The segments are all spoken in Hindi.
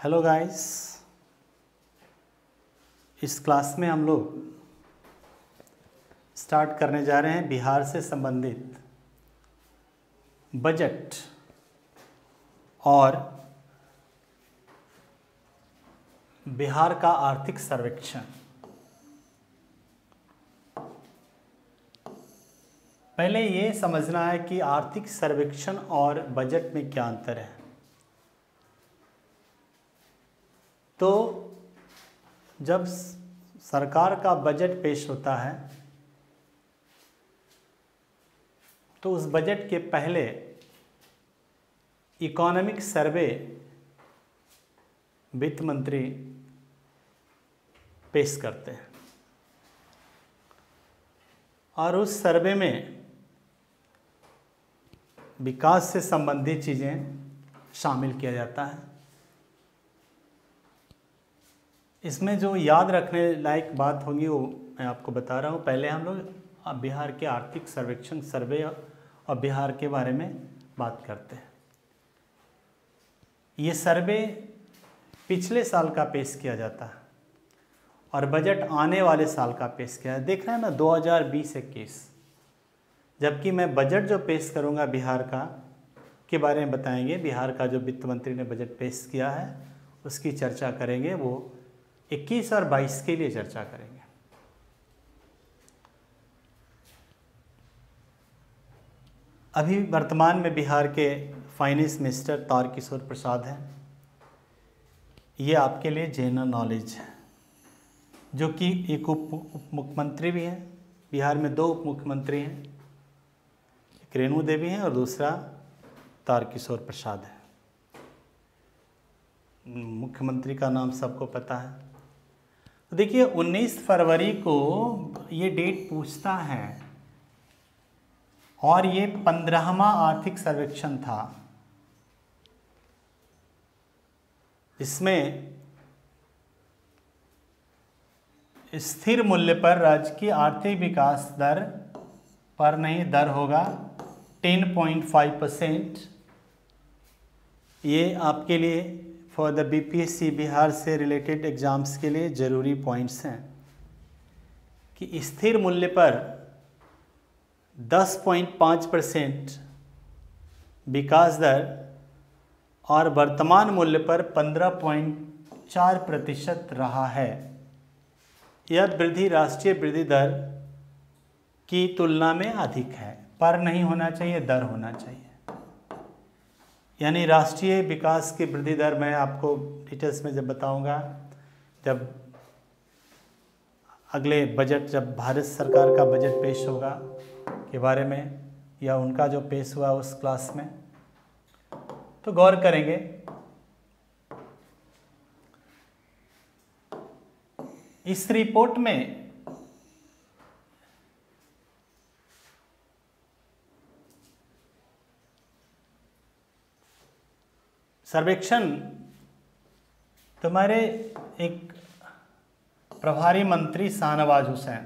हेलो गाइस, इस क्लास में हम लोग स्टार्ट करने जा रहे हैं बिहार से संबंधित बजट और बिहार का आर्थिक सर्वेक्षण। पहले ये समझना है कि आर्थिक सर्वेक्षण और बजट में क्या अंतर है। तो जब सरकार का बजट पेश होता है तो उस बजट के पहले इकोनॉमिक सर्वे वित्त मंत्री पेश करते हैं और उस सर्वे में विकास से संबंधित चीज़ें शामिल किया जाता है। इसमें जो याद रखने लायक बात होगी वो मैं आपको बता रहा हूँ। पहले हम लोग बिहार के आर्थिक सर्वेक्षण सर्वे और बिहार के बारे में बात करते हैं। ये सर्वे पिछले साल का पेश किया जाता है और बजट आने वाले साल का पेश किया है। देख रहे हैं ना, 2020-21। जबकि मैं बजट जो पेश करूंगा बिहार का के बारे में बताएंगे। बिहार का जो वित्त मंत्री ने बजट पेश किया है उसकी चर्चा करेंगे, वो 21 और 22 के लिए चर्चा करेंगे। अभी वर्तमान में बिहार के फाइनेंस मिनिस्टर तारकिशोर प्रसाद हैं। ये आपके लिए जनरल नॉलेज है, जो कि एक उप मुख्यमंत्री भी हैं। बिहार में 2 उप मुख्यमंत्री हैं, एक रेणु देवी हैं और दूसरा तारकिशोर प्रसाद है। मुख्यमंत्री का नाम सबको पता है। तो देखिए 19 फरवरी को ये डेट पूछता है और ये 15वां आर्थिक सर्वेक्षण था। इसमें स्थिर मूल्य पर राज्य की आर्थिक विकास दर पर नहीं दर होगा 10.5%। ये आपके लिए फॉर द बीपीएससी बिहार से रिलेटेड एग्जाम्स के लिए ज़रूरी पॉइंट्स हैं कि स्थिर मूल्य पर 10.5% विकास दर और वर्तमान मूल्य पर 15.4% रहा है। यह वृद्धि राष्ट्रीय वृद्धि दर की तुलना में अधिक है। पर नहीं होना चाहिए, दर होना चाहिए। यानी राष्ट्रीय विकास की वृद्धि दर मैं आपको डिटेल्स में जब बताऊंगा, जब अगले बजट, जब भारत सरकार का बजट पेश होगा के बारे में या उनका जो पेश हुआ उस क्लास में, तो गौर करेंगे। इस रिपोर्ट में सर्वेक्षण तुम्हारे एक प्रभारी मंत्री शाहनवाज हुसैन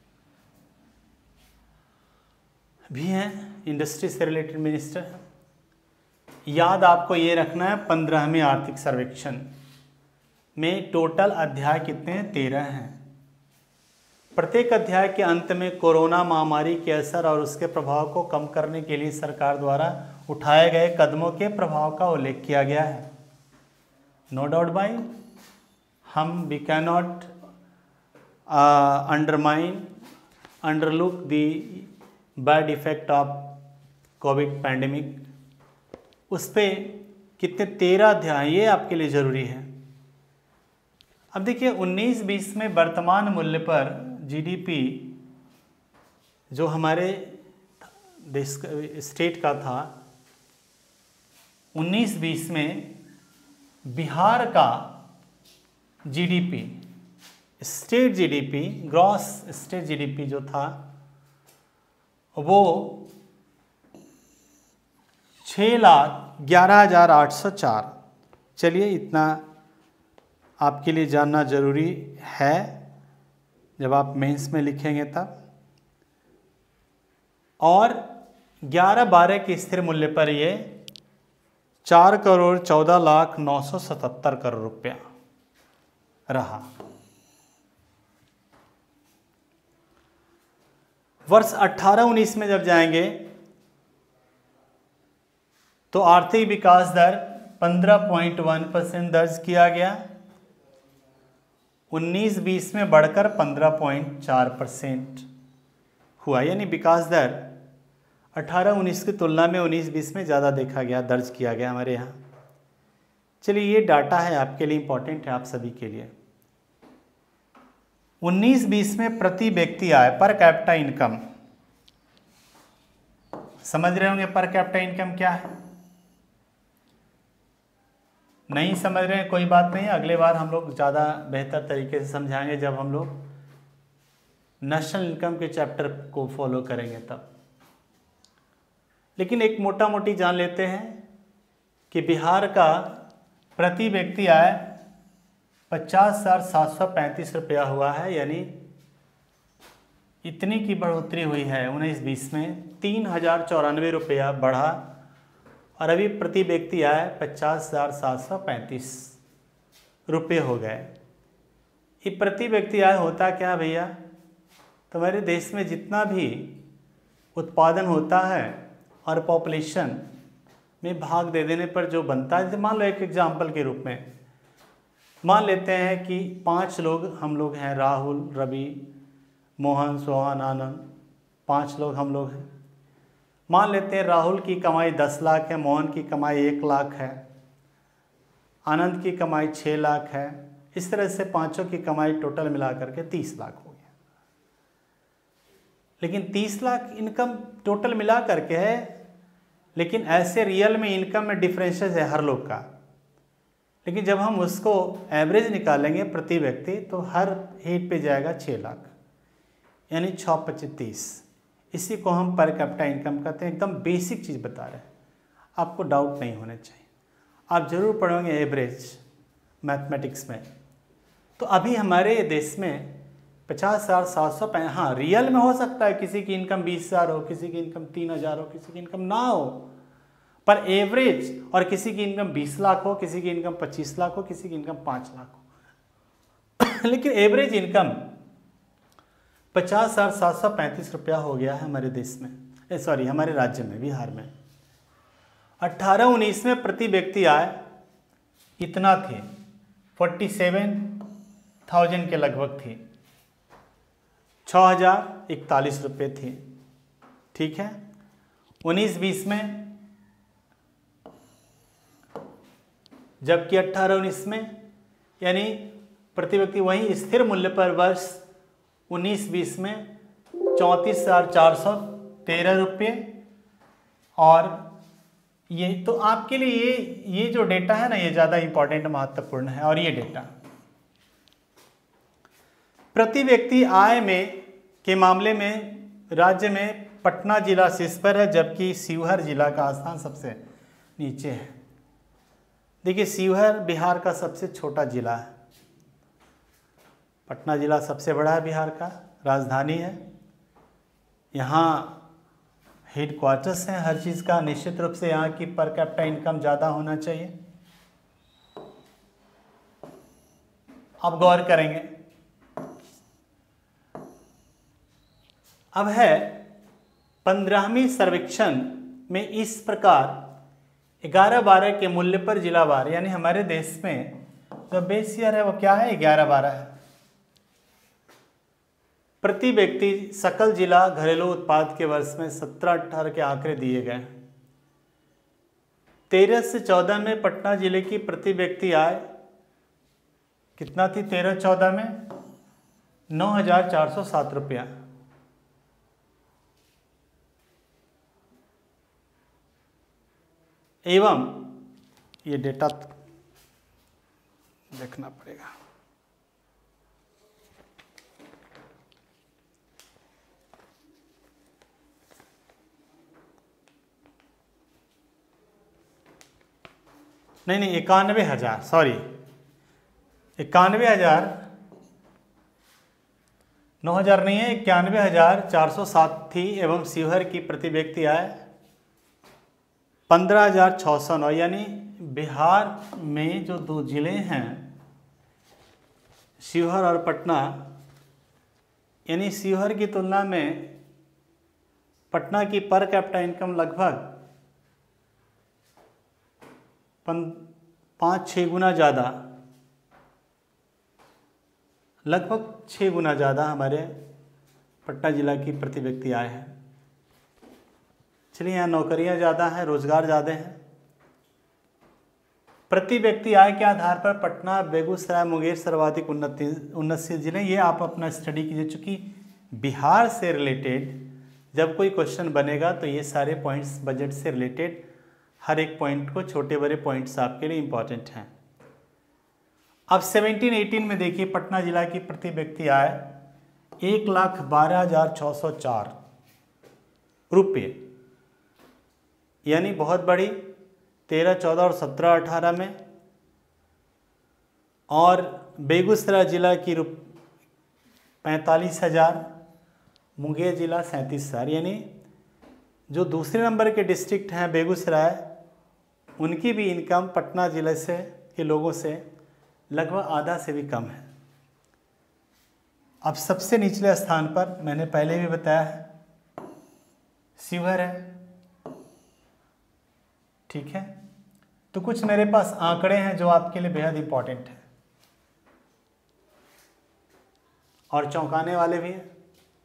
भी हैं, इंडस्ट्री से रिलेटेड मिनिस्टर। याद आपको ये रखना है 15वें आर्थिक सर्वेक्षण में टोटल अध्याय कितने हैं? 13 हैं। प्रत्येक अध्याय के अंत में कोरोना महामारी के असर और उसके प्रभाव को कम करने के लिए सरकार द्वारा उठाए गए कदमों के प्रभाव का उल्लेख किया गया है। नो डाउट भाई, we can not underlook the bad effect of covid pandemic. उस पर कितने 13 अध्याय, ये आपके लिए ज़रूरी है। अब देखिए 19-20 में वर्तमान मूल्य पर जीडीपी जो हमारे देश स्टेट का था, 19-20 में बिहार का GDP, state GDP, gross state GDP जो था वो 6,11,804। चलिए, इतना आपके लिए जानना ज़रूरी है जब आप मेंस में लिखेंगे तब। और 11-12 के स्थिर मूल्य पर ये 4,14,977 रुपया रहा। वर्ष 18-19 में जब जाएंगे तो आर्थिक विकास दर 15.1% दर्ज किया गया। 19-20 में बढ़कर 15.4% हुआ, यानी विकास दर 18-19 की तुलना में 19-20 में ज़्यादा देखा गया, दर्ज किया गया हमारे यहाँ। चलिए ये डाटा है आपके लिए, इम्पोर्टेंट है आप सभी के लिए। 19-20 में प्रति व्यक्ति आय पर कैपिटा इनकम, समझ रहे होंगे पर कैपिटा इनकम क्या है? नहीं समझ रहे हैं कोई बात नहीं, अगले बार हम लोग ज़्यादा बेहतर तरीके से समझाएंगे जब हम लोग नेशनल इनकम के चैप्टर को फॉलो करेंगे तब। लेकिन एक मोटा मोटी जान लेते हैं कि बिहार का प्रति व्यक्ति आय 50,735 रुपया हुआ है, यानी इतनी की बढ़ोतरी हुई है 19-20 में। 3,094 रुपया बढ़ा और अभी प्रति व्यक्ति आय 50,735 रुपये हो गए। ये प्रति व्यक्ति आय होता क्या भैया? तुम्हारे देश में जितना भी उत्पादन होता है और पॉपुलेशन में भाग दे देने पर जो बनता है, मान लो एक एग्जाम्पल के रूप में मान लेते हैं कि 5 लोग हम लोग हैं, राहुल, रवि, मोहन, सोहन, आनंद, 5 लोग हम लोग हैं। मान लेते हैं राहुल की कमाई 10 लाख है, मोहन की कमाई 1 लाख है, आनंद की कमाई 6 लाख है। इस तरह से पांचों की कमाई टोटल मिला करके 30 लाख हो गया। लेकिन 30 लाख इनकम टोटल मिला करके है, लेकिन ऐसे रियल में इनकम में डिफरेंसेस है हर लोग का। लेकिन जब हम उसको एवरेज निकालेंगे प्रति व्यक्ति तो हर हेड पे जाएगा 6 लाख, यानी 6-25-30। इसी को हम पर कैपिटा इनकम कहते हैं। एकदम बेसिक चीज़ बता रहे हैं, आपको डाउट नहीं होना चाहिए। आप जरूर पढ़ोगे एवरेज मैथमेटिक्स में। तो अभी हमारे देश में 50,705, हाँ रियल में हो सकता है किसी की इनकम 20,000 हो, किसी की इनकम 3,000 हो, किसी की इनकम ना हो, पर एवरेज, और किसी की इनकम 20 लाख हो, किसी की इनकम 25 लाख हो, किसी की इनकम 5 लाख हो। लेकिन एवरेज इनकम 50,735 रुपया हो गया है हमारे देश में, सॉरी हमारे राज्य में, बिहार में। 18-19 में प्रति व्यक्ति आय इतना थी, 47,000 के लगभग थी, 6,041 रुपये थी। ठीक है। 19-20 में, जबकि 18-19 में यानी प्रति व्यक्ति वही स्थिर मूल्य पर वर्ष 19-20 में 34,413 रुपये। और ये तो आपके लिए ये जो डेटा है ना, ये ज़्यादा इम्पोर्टेंट महत्वपूर्ण है। और ये डेटा प्रति व्यक्ति आय में के मामले में राज्य में पटना जिला शीर्ष पर है, जबकि शिवहर जिला का स्थान सबसे नीचे है। देखिए शिवहर बिहार का सबसे छोटा जिला है, पटना जिला सबसे बड़ा है, बिहार का राजधानी है, यहाँ हेड क्वार्टर्स हैं हर चीज़ का। निश्चित रूप से यहाँ की पर कैपिटा इनकम ज़्यादा होना चाहिए। अब गौर करेंगे, अब है 15वीं सर्वेक्षण में इस प्रकार 11-12 के मूल्य पर जिलावार, यानी हमारे देश में जो बेस ईयर है वो क्या है, 11-12 है। प्रति व्यक्ति सकल जिला घरेलू उत्पाद के वर्ष में 17-18 के आंकड़े दिए गए। 13 से 14 में पटना जिले की प्रति व्यक्ति आय कितना थी? 13-14 में 9,407 रुपया। एवं ये डेटा देखना पड़ेगा। नहीं 91,000, सॉरी 91,000, 9,000 नहीं है, 91,407 थी। एवं शिवहर की प्रति व्यक्ति आय 15,609, यानी बिहार में जो 2 जिले हैं शिवहर और पटना, यानी शिवहर की तुलना में पटना की पर कैपिटा इनकम लगभग 5-6 गुना ज़्यादा, लगभग 6 गुना ज़्यादा हमारे पटना जिला की प्रति व्यक्ति आय है। चलिए, यहाँ नौकरियाँ ज़्यादा हैं, रोजगार ज़्यादा है। प्रति व्यक्ति आय के आधार पर पटना, बेगूसराय, मुंगेर सर्वाधिक उन्नतशील जिले। ये आप अपना स्टडी कीजिए, चूँकि बिहार से रिलेटेड जब कोई क्वेश्चन बनेगा तो ये सारे पॉइंट्स बजट से रिलेटेड हर एक पॉइंट को, छोटे बड़े पॉइंट्स आपके लिए इम्पॉर्टेंट हैं। अब 17-18 में देखिए, पटना जिला की प्रति व्यक्ति आय 1,12,604 रुपये, यानी बहुत बड़ी 13, 14 और 17, 18 में। और बेगूसराय जिला की 45,000, मुंगेर जिला 37,000, यानी जो दूसरे नंबर के डिस्ट्रिक्ट हैं बेगूसराय, उनकी भी इनकम पटना जिले से के लोगों से लगभग आधा से भी कम है। अब सबसे निचले स्थान पर मैंने पहले भी बताया है शिवहर है, ठीक है। तो कुछ मेरे पास आंकड़े हैं जो आपके लिए बेहद इंपॉर्टेंट है और चौंकाने वाले भी हैं।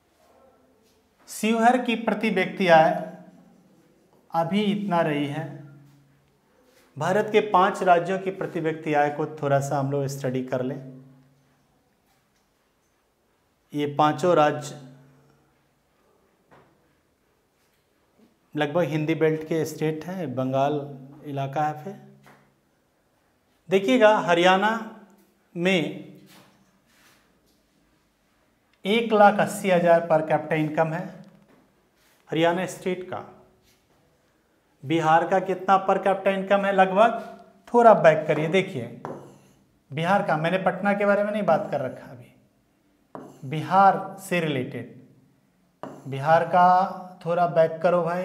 शिवहर की प्रति व्यक्ति आय अभी इतना रही है। भारत के 5 राज्यों की प्रति व्यक्ति आय को थोड़ा सा हम लोग स्टडी कर लें। ये 5 राज्य लगभग हिंदी बेल्ट के स्टेट हैं, बंगाल इलाका है। फिर देखिएगा, हरियाणा में 1,80,000 पर कैपिटा इनकम है, हरियाणा स्टेट का। बिहार का कितना पर कैपिटा इनकम है लगभग, थोड़ा बैक करिए, देखिए बिहार का, मैंने पटना के बारे में नहीं बात कर रखा अभी, बिहार से रिलेटेड बिहार का थोड़ा बैक करो भाई।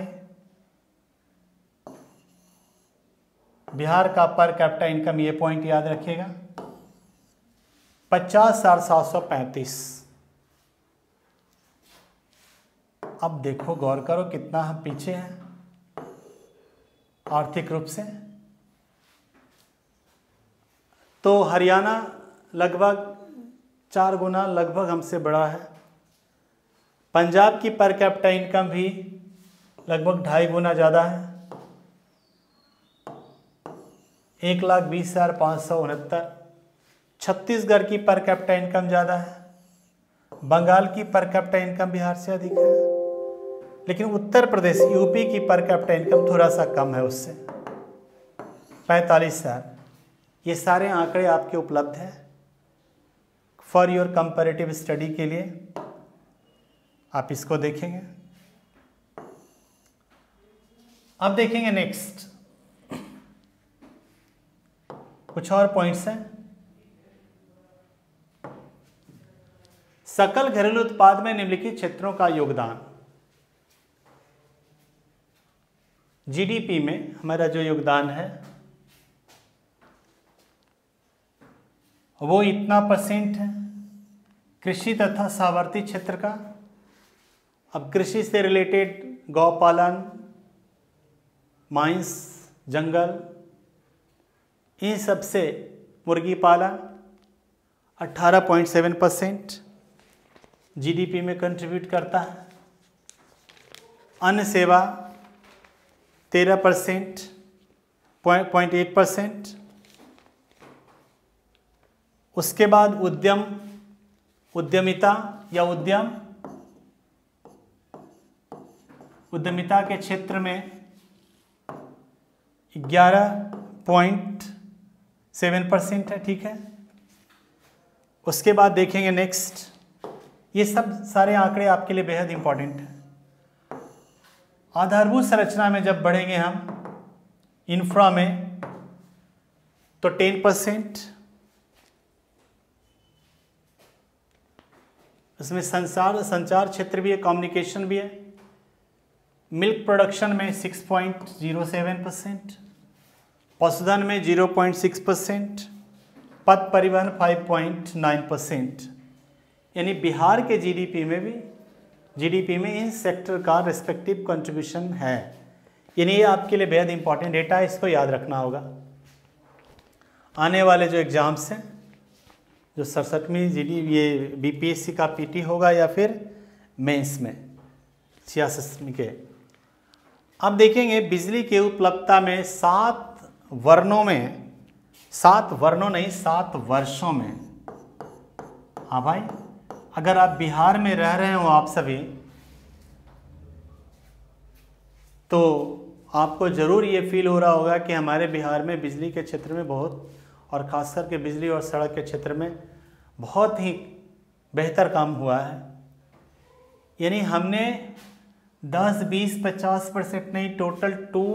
बिहार का पर कैपिटा इनकम, ये पॉइंट याद रखिएगा, 50,735। अब देखो, गौर करो कितना हम पीछे हैं आर्थिक रूप से। तो हरियाणा लगभग 4 गुना लगभग हमसे बड़ा है। पंजाब की पर कैपिटा इनकम भी लगभग 2.5 गुना ज़्यादा है, 1,20,569। छत्तीसगढ़ की पर कैपिटा इनकम ज़्यादा है। बंगाल की पर कैपिटा इनकम बिहार से अधिक है, लेकिन उत्तर प्रदेश यूपी की पर कैपिटा इनकम थोड़ा सा कम है उससे, 45,000। ये सारे आंकड़े आपके उपलब्ध हैं फॉर योर कंपैरेटिव स्टडी के लिए, आप इसको देखेंगे। अब देखेंगे नेक्स्ट कुछ और पॉइंट्स हैं। सकल घरेलू उत्पाद में निम्नलिखित क्षेत्रों का योगदान। जीडीपी में हमारा जो योगदान है वो इतना % है कृषि तथा सावर्ती क्षेत्र का। अब कृषि से रिलेटेड गौपालन, माइंस, जंगल, इन सब से मुर्गी पालन 18.7% जीडीपी में कंट्रीब्यूट करता है। अन्य सेवा 13%, 0.8%। उसके बाद उद्यमिता या उद्यमिता के क्षेत्र में 11.7% है, ठीक है। उसके बाद देखेंगे नेक्स्ट, ये सब सारे आंकड़े आपके लिए बेहद इंपॉर्टेंट हैं। आधारभूत संरचना में जब बढ़ेंगे हम इंफ्रा में तो 10%, उसमें संचार क्षेत्र भी है, कम्युनिकेशन भी है, मिल्क प्रोडक्शन में 6.07%, पशुधन में 0.6%, पथ परिवहन 5.9%। यानी बिहार के जीडीपी में इन सेक्टर का रिस्पेक्टिव कंट्रीब्यूशन है। यानी ये आपके लिए बेहद इंपॉर्टेंट डेटा है, इसको याद रखना होगा। आने वाले जो एग्ज़ाम्स हैं, जो 67वीं ये बीपीएससी का पीटी होगा या फिर मेंस में 66वीं के, अब देखेंगे बिजली की उपलब्धता में 7 वर्षों में। हाँ भाई, अगर आप बिहार में रह रहे हो आप सभी, तो आपको ज़रूर ये फील हो रहा होगा कि हमारे बिहार में बिजली के क्षेत्र में बहुत, और ख़ास करके बिजली और सड़क के क्षेत्र में बहुत ही बेहतर काम हुआ है। यानी हमने 10, 20, 50% नहीं, टोटल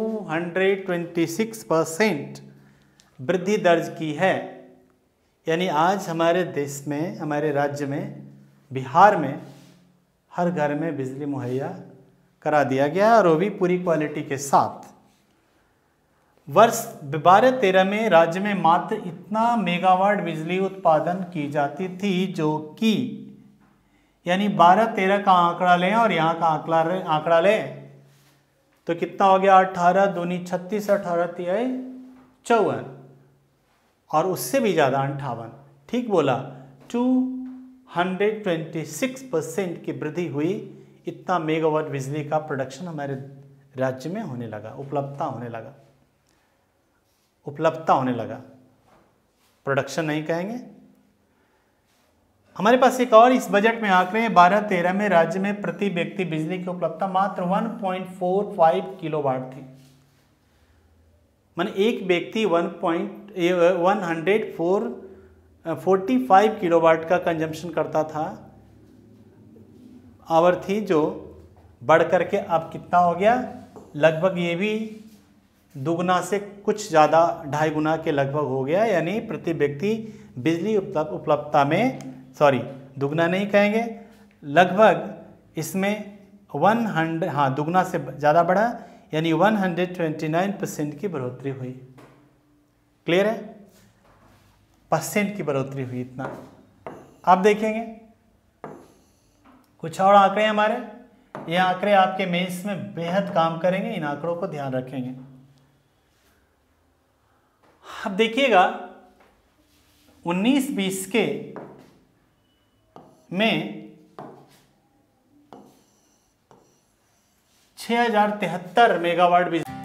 226% वृद्धि दर्ज की है। यानी आज हमारे देश में, हमारे राज्य में, बिहार में हर घर में बिजली मुहैया करा दिया गया और वो भी पूरी क्वालिटी के साथ। वर्ष 12-13 में राज्य में मात्र इतना मेगावाट बिजली उत्पादन की जाती थी, जो कि यानी 12-13 का आंकड़ा लें और यहाँ का आंकड़ा लें तो कितना हो गया, 18 दूनी 36, 18 तिहाई 54, और उससे भी ज़्यादा 58, ठीक बोला, 226% की वृद्धि हुई। इतना मेगावाट बिजली का प्रोडक्शन हमारे राज्य में होने लगा, उपलब्धता होने लगा, प्रोडक्शन नहीं कहेंगे। हमारे पास एक और इस बजट में आंकड़े हैं। 12-13 में राज्य में प्रति व्यक्ति बिजली की उपलब्धता मात्र 1.45 किलोवाट थी। माने एक व्यक्ति 145 किलोवाट का कंजम्पशन करता था, आवर थी, जो बढ़ करके अब कितना हो गया, लगभग ये भी दुगना से कुछ ज़्यादा, 2.5 गुना के लगभग हो गया। यानी प्रति व्यक्ति बिजली उपलब्धता में, सॉरी दुगना नहीं कहेंगे, लगभग इसमें 100, हाँ दुगना से ज़्यादा बढ़ा, यानी 129% की बढ़ोतरी हुई। क्लियर है, % की बढ़ोतरी हुई इतना। आप देखेंगे कुछ और आंकड़े हमारे, ये आंकड़े आपके मेंस में बेहद काम करेंगे, इन आंकड़ों को ध्यान रखेंगे। अब देखिएगा 19-20 के में 6073 मेगावाट बिजली